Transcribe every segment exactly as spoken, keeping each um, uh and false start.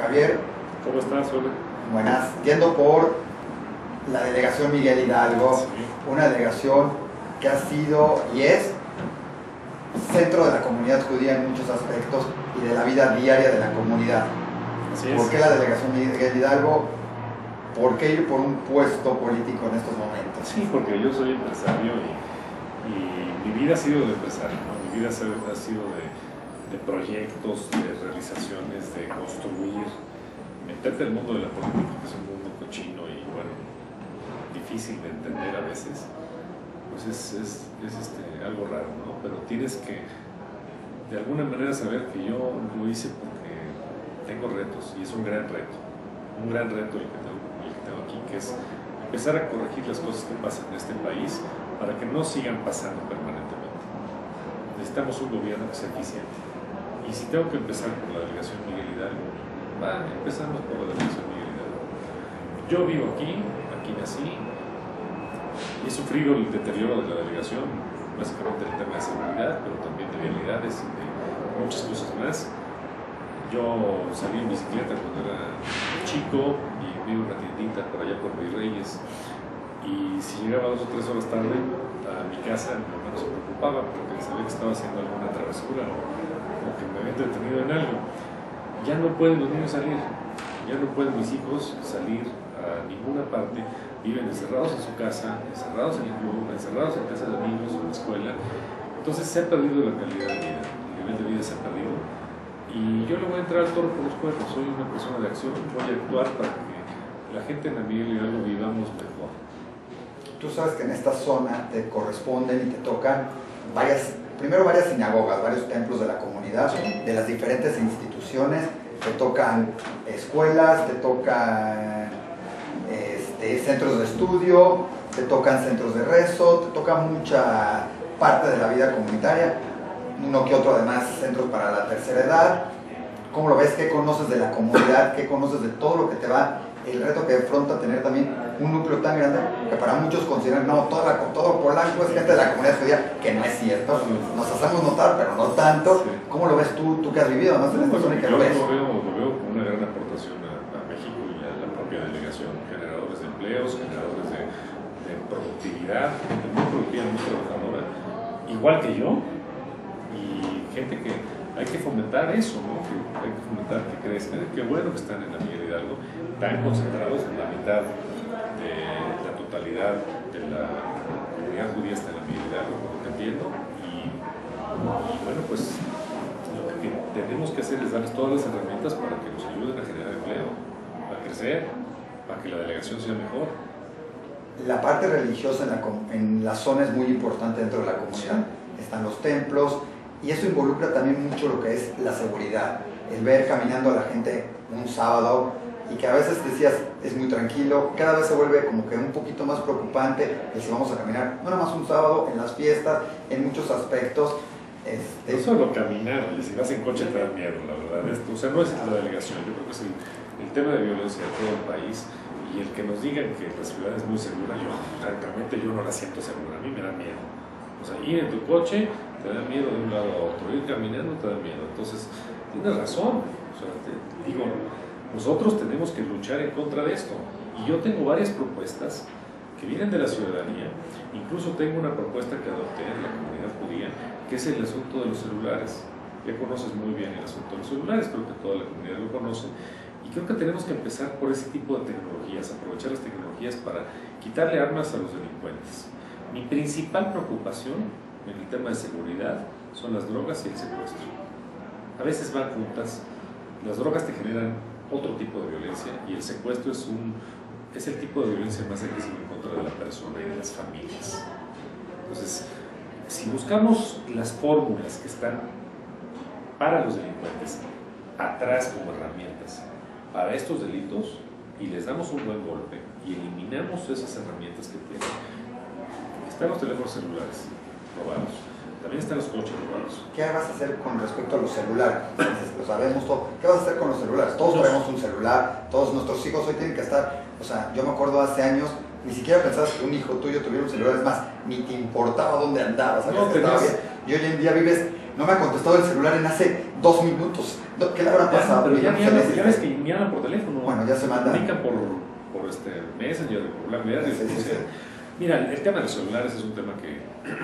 Javier. ¿Cómo estás, Ole? Buenas. Yendo por la delegación Miguel Hidalgo, Sí. una delegación que ha sido y es centro de la comunidad judía en muchos aspectos y de la vida diaria de la comunidad. Así es. ¿Por qué la delegación Miguel Hidalgo? ¿Por qué ir por un puesto político en estos momentos? Sí, porque yo soy empresario y, y mi vida ha sido de empresario, ¿no? Mi vida ha sido ha sido de, de proyectos, de realizaciones, de construir, meterte al mundo de la política, que es un mundo cochino y, bueno, difícil de entender a veces, pues es, es, es este, algo raro, ¿no? Pero tienes que, de alguna manera, saber que yo lo hice porque tengo retos y es un gran reto, un gran reto el que tengo, el que tengo aquí, que es empezar a corregir las cosas que pasan en este país para que no sigan pasando permanentemente. Necesitamos un gobierno que sea eficiente. Y si tengo que empezar por la delegación Miguel Hidalgo, va, empezamos por la delegación Miguel Hidalgo. Yo vivo aquí, aquí nací, y he sufrido el deterioro de la delegación, básicamente el tema de seguridad, pero también de vialidades y de muchas cosas más. Yo salí en bicicleta cuando era chico y vi una tiendita por allá por Virreyes, y si llegaba dos o tres horas tarde a mi casa, mi mamá no se preocupaba porque sabía que estaba haciendo alguna travesura o, o que me había entretenido en algo. Ya no pueden los niños salir, ya no pueden mis hijos salir a ninguna parte, viven encerrados en su casa, encerrados en el club, encerrados en casa de niños o en la escuela. Entonces se ha perdido la calidad de vida, el nivel de vida se ha perdido. Y yo le voy a entrar al toro por los cuernos, soy una persona de acción, voy a actuar para que la gente en la Miguel Hidalgo vivamos mejor. Tú sabes que en esta zona te corresponden y te tocan varias, primero varias sinagogas, varios templos de la comunidad, Sí. de las diferentes instituciones, te tocan escuelas, te tocan este, centros de estudio, te tocan centros de rezo, te toca mucha parte de la vida comunitaria, uno que otro además centros para la tercera edad. ¿Cómo lo ves? ¿Qué conoces de la comunidad? ¿Qué conoces de todo lo que te va? El reto que afronta tener también un núcleo tan grande que para muchos consideran, no, toda la, todo Polanco es gente de la comunidad judía, que no es cierto, nos hacemos notar, pero no tanto. Sí. ¿Cómo lo ves tú, tú que has vivido además en esta zona y que Yo lo ves? lo veo, lo veo como una gran aportación a, a México y a la propia delegación, generadores de empleos, generadores de, de productividad, gente muy productiva, muy trabajadora, igual que yo, y gente que hay que fomentar eso, ¿no? Que hay que fomentar que crezcan. Qué bueno que están en la Miguel Hidalgo, tan concentrados, en la mitad de la totalidad de la comunidad judía está en la Miguel Hidalgo, por lo que entiendo, y, y bueno, pues lo que tenemos que hacer es darles todas las herramientas para que nos ayuden a generar empleo, a crecer, para que la delegación sea mejor. La parte religiosa en la, en la zona es muy importante dentro de la comunidad. Están los templos y eso involucra también mucho lo que es la seguridad. El ver caminando a la gente un sábado y que a veces decías es muy tranquilo, cada vez se vuelve como que un poquito más preocupante el si vamos a caminar, no nada más un sábado, en las fiestas, en muchos aspectos. Este... No solo caminar, y si vas en coche te da miedo, la verdad. Esto, o sea, no es la delegación, yo creo que es el, el tema de violencia de todo el país. Y el que nos digan que la ciudad es muy segura, yo francamente yo no la siento segura, a mí me da miedo. O sea, ir en tu coche te da miedo de un lado a otro, ir caminando te da miedo. Entonces, tienes razón. O sea, te digo, nosotros tenemos que luchar en contra de esto. Y yo tengo varias propuestas que vienen de la ciudadanía. Incluso tengo una propuesta que adopté en la comunidad judía, que es el asunto de los celulares. Ya conoces muy bien el asunto de los celulares, creo que toda la comunidad lo conoce. Y creo que tenemos que empezar por ese tipo de tecnologías, aprovechar las tecnologías para quitarle armas a los delincuentes. Mi principal preocupación en el tema de seguridad son las drogas y el secuestro. A veces van juntas, las drogas te generan otro tipo de violencia y el secuestro es, un, es el tipo de violencia más agresiva en contra de la persona y de las familias. Entonces, si buscamos las fórmulas que están para los delincuentes atrás como herramientas, para estos delitos, y les damos un buen golpe y eliminamos esas herramientas que tienen. Están los teléfonos celulares robados, también están los coches robados. ¿Qué vas a hacer con respecto a los celulares? Lo sabemos todo. ¿Qué vas a hacer con los celulares? Todos traemos un celular, todos nuestros hijos hoy tienen que estar, o sea, yo me acuerdo hace años, ni siquiera pensabas que un hijo tuyo tuviera un celular, es más, ni te importaba dónde andabas, No, que estaba bien. Y hoy en día vives, no me ha contestado el celular en hace dos minutos. ¿Qué le habrá pasado? Pero ya, ya, ya, ya ves que me hablan por teléfono. Bueno, ya se manda. Comunican por, por este Messenger, por BlackBerry. Sí, sí, sí. Mira, el tema de los celulares es un tema que,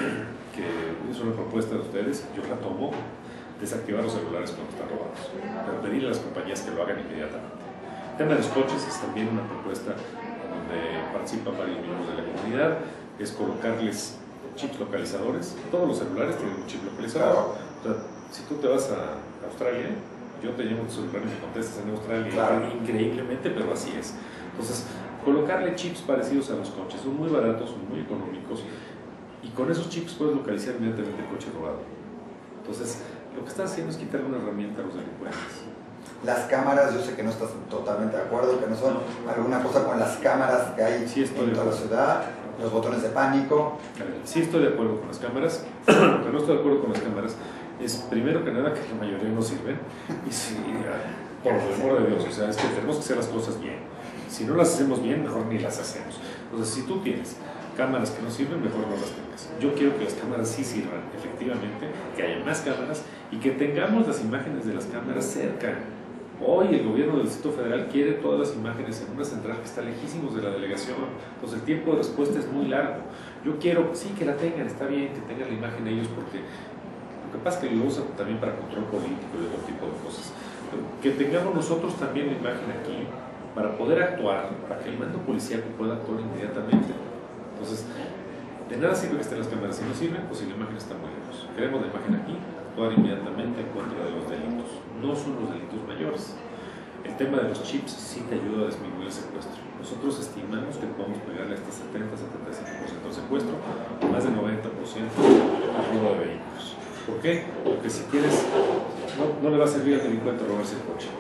que es una propuesta de ustedes. Yo la tomo. Desactivar los celulares cuando están robados, pero pedirle a las compañías que lo hagan inmediatamente. El tema de los coches es también una propuesta donde participan varios miembros de la comunidad, es colocarles chips localizadores. Todos los celulares tienen un chip localizador. O sea, si tú te vas a Australia, yo te llamo tu celular y me contestas en Australia, claro. Increíblemente, pero así es. Entonces, colocarle chips parecidos a los coches, son muy baratos, son muy económicos, y con esos chips puedes localizar inmediatamente el coche robado. Entonces, lo que están haciendo es quitarle una herramienta a los delincuentes. Las cámaras, yo sé que no estás totalmente de acuerdo, que no son alguna cosa con las cámaras que hay sí en toda la ciudad, los botones de pánico. Sí estoy de acuerdo con las cámaras, lo que no estoy de acuerdo con las cámaras es, primero que nada, que la mayoría no sirven, y si, por el amor de Dios, o sea, es que tenemos que hacer las cosas bien. Si no las hacemos bien, mejor ni las hacemos. Entonces, si tú tienes cámaras que no sirven, mejor no las tengas. Yo quiero que las cámaras sí sirvan, efectivamente, que haya más cámaras y que tengamos las imágenes de las cámaras cerca. Hoy el gobierno del Distrito Federal quiere todas las imágenes en una central que está lejísimos de la delegación, entonces el tiempo de respuesta es muy largo. Yo quiero, sí, que la tengan, está bien que tengan la imagen ellos, porque lo que pasa es que lo usan también para control político y otro tipo de cosas. Pero que tengamos nosotros también la imagen aquí para poder actuar, para que el mando policíaco pueda actuar inmediatamente. Entonces, de nada sirve que estén las cámaras. Si no sirven, pues si la imagen está muy lejos. Queremos la imagen aquí, actuar inmediatamente en contra de los delitos. No son los delitos mayores. El tema de los chips sí te ayuda a disminuir el secuestro. Nosotros estimamos que podemos pegarle hasta setenta a setenta y cinco por ciento de secuestro, más del noventa por ciento al robo de vehículos. ¿Por qué? Porque si tienes, no, no le va a servir al delincuente robarse el coche.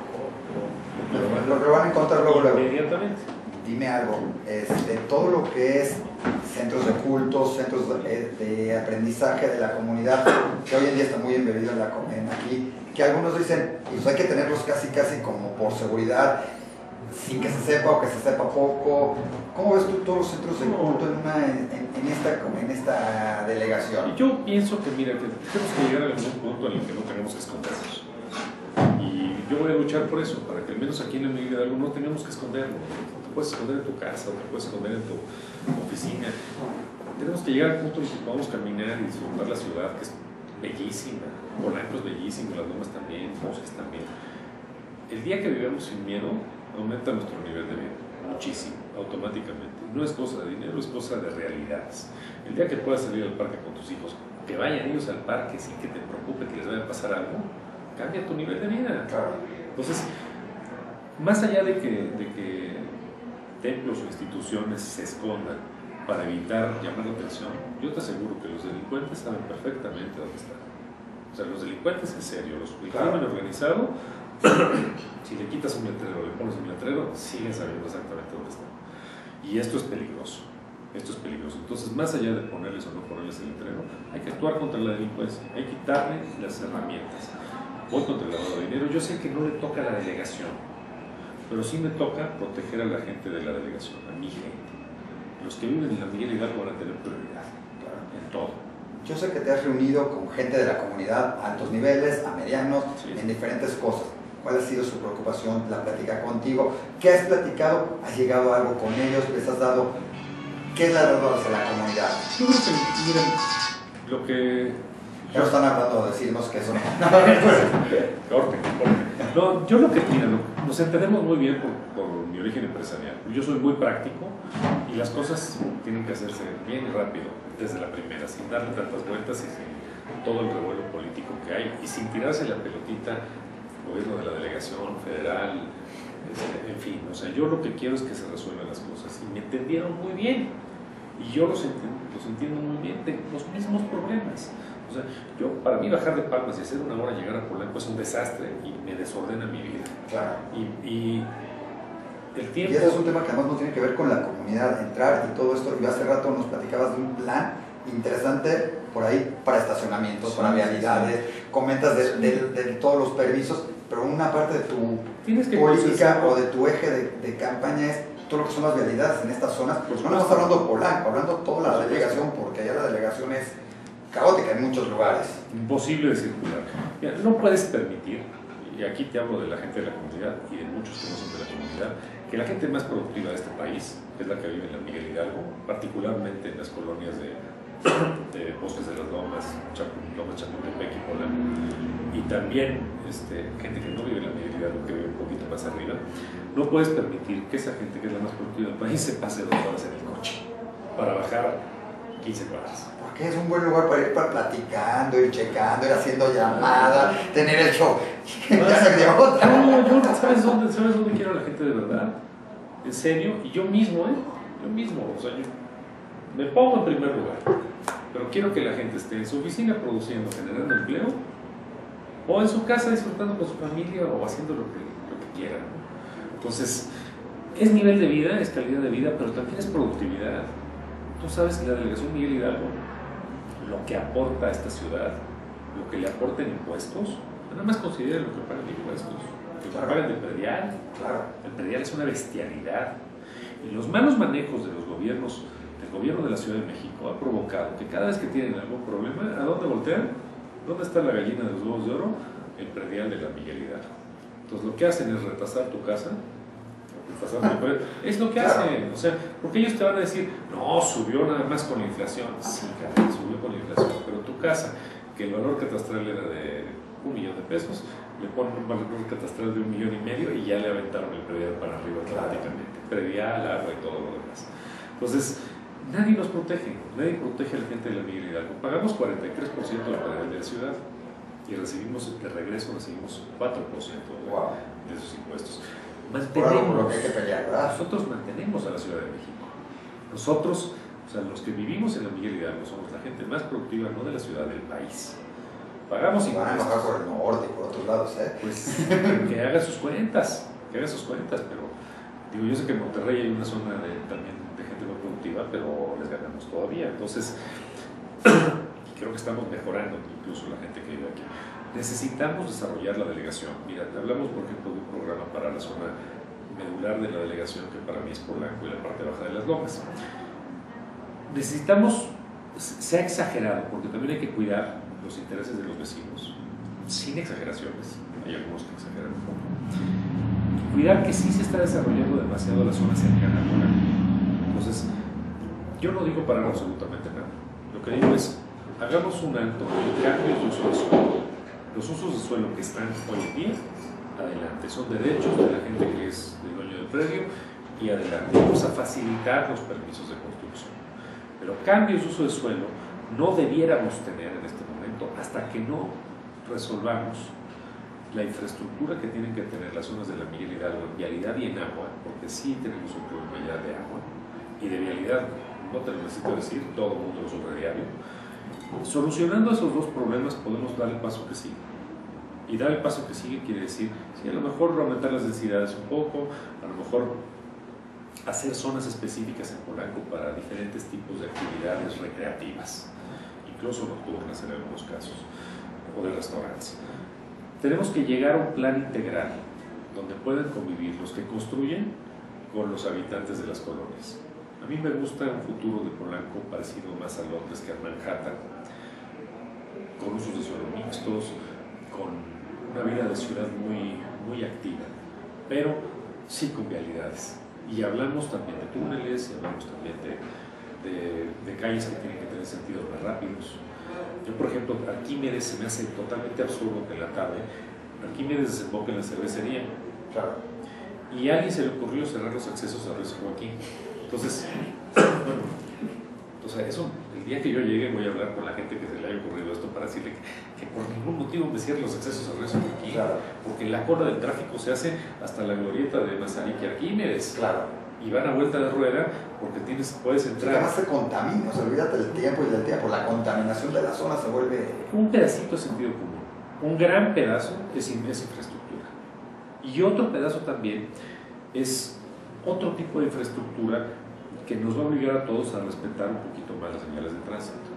Lo que van a encontrar luego, luego. Inmediatamente. Dime algo, este, todo lo que es centros de cultos, centros de, de aprendizaje de la comunidad, que hoy en día está muy embebido en la en aquí, que algunos dicen, pues hay que tenerlos casi casi como por seguridad, sin que se sepa o que se sepa poco. ¿Cómo ves tú todos los centros de culto en, una, en, en, esta, en esta delegación? Yo pienso que, mira, que tenemos que llegar a algún punto en el que no tenemos que escondernos. Y yo voy a luchar por eso, para que al menos aquí en la Miguel Hidalgo no tengamos que escondernos. Te puedes esconder en tu casa o te puedes esconder en tu oficina. Tenemos que llegar al punto en el que podamos caminar y disfrutar la ciudad, que es bellísima. Polanco es bellísimo, las Lomas también, Moses también. El día que vivamos sin miedo, aumenta nuestro nivel de vida, muchísimo, automáticamente. No es cosa de dinero, es cosa de realidades. El día que puedas salir al parque con tus hijos, que vayan ellos al parque sin que te preocupe que les vaya a pasar algo, cambia tu nivel de vida. Claro. Entonces, más allá de que, de que templos o instituciones se escondan para evitar llamar la atención, yo te aseguro que los delincuentes saben perfectamente dónde están. O sea, los delincuentes en serio, los el claro. crimen organizado, si le quitas un letrero, le pones un letrero, siguen sabiendo exactamente dónde están. Y esto es peligroso. Esto es peligroso. Entonces, más allá de ponerles o no ponerles el letrero, hay que actuar contra la delincuencia, hay que quitarle las herramientas. Voy contra el lavado de dinero. Yo sé que no le toca a la delegación, pero sí me toca proteger a la gente de la delegación, a mi gente. Los que viven en la Miguel Hidalgo van a tener prioridad, claro, en todo. Yo sé que te has reunido con gente de la comunidad a altos niveles, a medianos, sí, en diferentes cosas. ¿Cuál ha sido su preocupación, la plática contigo? ¿Qué has platicado? ¿Has llegado a algo con ellos? ¿Les has dado? ¿Qué le has dado hacia la comunidad? Yo creo que, miren, lo que... Ya no están hablando de decirnos que eso no... Corte, corte. No, yo lo que, mira, lo, nos entendemos muy bien por, por mi origen empresarial. Yo soy muy práctico y las cosas tienen que hacerse bien y rápido, desde la primera, sin darle tantas vueltas y sin todo el revuelo político que hay y sin tirarse la pelotita gobierno de la delegación federal, este, en fin, o sea, yo lo que quiero es que se resuelvan las cosas y me entendieron muy bien y yo los entiendo, los entiendo muy bien, tengo los mismos problemas. O sea, yo, para mí bajar de Palmas y hacer una hora llegar a Polanco es un desastre y me desordena mi vida. Claro. Y, y el tiempo... Y ese es un tema que además no tiene que ver con la comunidad, entrar y todo esto. Yo hace rato nos platicabas de un plan interesante por ahí para estacionamientos, sí, para vialidades, sí, sí. Comentas de, de, de, de todos los permisos, pero una parte de tu política o de tu eje de, de campaña es todo lo que son las vialidades en estas zonas. Pues no estamos hablando de Polanco, hablando de toda la delegación, porque allá la delegación es caótica en muchos lugares. Imposible de circular. Mira, no puedes permitir, y aquí te hablo de la gente de la comunidad y de muchos que no son de la comunidad, que la gente más productiva de este país, que es la que vive en la Miguel Hidalgo, particularmente en las colonias de, de Bosques de las Lomas, Chapu, Lomas Chapultepec y Polanco, y también este, gente que no vive en la Miguel Hidalgo, que vive un poquito más arriba, no puedes permitir que esa gente que es la más productiva del país se pase dos horas en el coche para bajar quince cuadras. Porque es un buen lugar para ir para platicando, ir checando, ir haciendo llamadas, tener el show. Ya no de otra. No, yo, ¿sabes dónde, ¿sabes dónde quiero a la gente de verdad? En serio, y yo mismo, ¿eh? Yo mismo, o sea, yo me pongo en primer lugar, pero quiero que la gente esté en su oficina produciendo, generando empleo, o en su casa disfrutando con su familia o haciendo lo que, lo que quieran. Entonces, es nivel de vida, es calidad de vida, pero también es productividad. Tú sabes que la delegación Miguel Hidalgo, lo que aporta a esta ciudad, lo que le aporta en impuestos, nada más consideren lo que pagan de impuestos, lo que Claro. pagan de predial. Claro. El predial es una bestialidad. Y los malos manejos de los gobiernos, del gobierno de la Ciudad de México, ha provocado que cada vez que tienen algún problema, ¿a dónde voltean? ¿Dónde está la gallina de los huevos de oro? El predial de la Miguel Hidalgo. Entonces lo que hacen es retrasar tu casa. Retrasar tu es lo que Claro. hacen. O sea, porque ellos te van a decir, no, subió nada más con la inflación. Sí, cabrón, subió con la inflación. Pero tu casa, que el valor catastral era de un millón de pesos, le ponen un valor catastral de un millón y medio y ya le aventaron el predial para arriba automáticamente. Predial, agua y todo lo demás. Entonces, nadie nos protege, nadie protege a la gente de la Miguel Hidalgo. Pagamos cuarenta y tres por ciento del predial de la ciudad y recibimos, de regreso recibimos cuatro por ciento de, Wow. de esos impuestos. Por algo por lo Mantenemos, que hay que pelear, ¿verdad? nosotros mantenemos a la Ciudad de México. Nosotros, o sea, los que vivimos en la Miguel Hidalgo somos la gente más productiva, no de la ciudad, del país. Pagamos Se van a enojar impuestos. por el norte y por otros lados, ¿eh? Pues que haga sus cuentas, que haga sus cuentas, pero digo, yo sé que en Monterrey hay una zona de, también de gente muy productiva, pero les ganamos todavía. Entonces, y creo que estamos mejorando incluso la gente que vive aquí. Necesitamos desarrollar la delegación. Mira, hablamos, por ejemplo, de un programa para la zona medular de la delegación, que para mí es Polanco y la parte baja de las Lomas. Necesitamos, se ha exagerado, porque también hay que cuidar los intereses de los vecinos, sin exageraciones, hay algunos que exageran un poco, y cuidar que sí se está desarrollando demasiado la zona cercana a Polanco. Entonces, yo no digo parar absolutamente nada, lo que digo es, hagamos un alto en cambios de uso de suelo. Los usos de suelo que están hoy en día, adelante, son derechos de la gente que es el dueño del predio, y adelante, vamos a facilitar los permisos de construcción. Pero cambios de uso de suelo no debiéramos tener en este momento hasta que no resolvamos la infraestructura que tienen que tener las zonas de la Miguel Hidalgo en vialidad y en agua, porque sí tenemos un problema ya de agua y de vialidad, no te lo necesito decir, todo el mundo lo sufre diario. Solucionando esos dos problemas podemos dar el paso que sigue. Y dar el paso que sigue quiere decir, sí, a lo mejor aumentar las densidades un poco, a lo mejor hacer zonas específicas en Polanco para diferentes tipos de actividades recreativas, incluso nocturnas en algunos casos, o de restaurantes. Tenemos que llegar a un plan integral donde puedan convivir los que construyen con los habitantes de las colonias. A mí me gusta un futuro de Polanco parecido más a Londres que a Manhattan, con usos de suelo mixtos, con una vida de ciudad muy, muy activa, pero sí con vialidades. Y hablamos también de túneles, y hablamos también de, de, de calles que tienen que tener sentidos más rápidos. Yo, por ejemplo, Arquímedes se me hace totalmente absurdo que en la tarde Arquímedes desemboque en la cervecería. Claro. Y a alguien se le ocurrió cerrar los accesos a Río San Joaquín. Entonces, bueno, o sea, eso, el día que yo llegue voy a hablar con la gente que se le haya ocurrido esto para decirle que, que por ningún motivo me cierren los accesos a Río San Joaquín, Claro. porque la cola del tráfico se hace hasta la glorieta de Mazarik y Arquímedes. Claro. Y van a vuelta de rueda porque tienes, puedes Y entrar. además se contamina, o sea, olvídate del tiempo y del tiempo. La contaminación de la zona se vuelve. Un pedacito de sentido común, un gran pedazo es, es infraestructura. Y otro pedazo también es otro tipo de infraestructura que nos va a obligar a todos a respetar un poquito más las señales de tránsito.